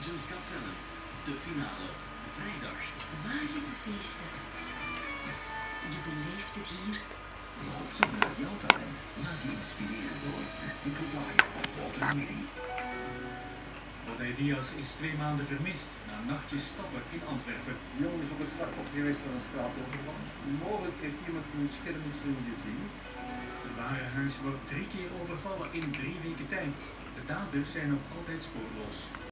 Belgium's Got Talent. De finale. Vrijdag. Magische feesten. Je beleeft het hier. Nog op zoek naar jouw talent. Laat je inspireren door The Secret Life of Walter Mitty. Rodé Diaz is 2 maanden vermist na nachtjes stappen in Antwerpen. De jongen is op het slachtoffer geweest van een straatoverval. Mogelijk heeft iemand een schermutseling gezien. Het warenhuis wordt 3 keer overvallen in 3 weken tijd. De daders zijn nog altijd spoorloos.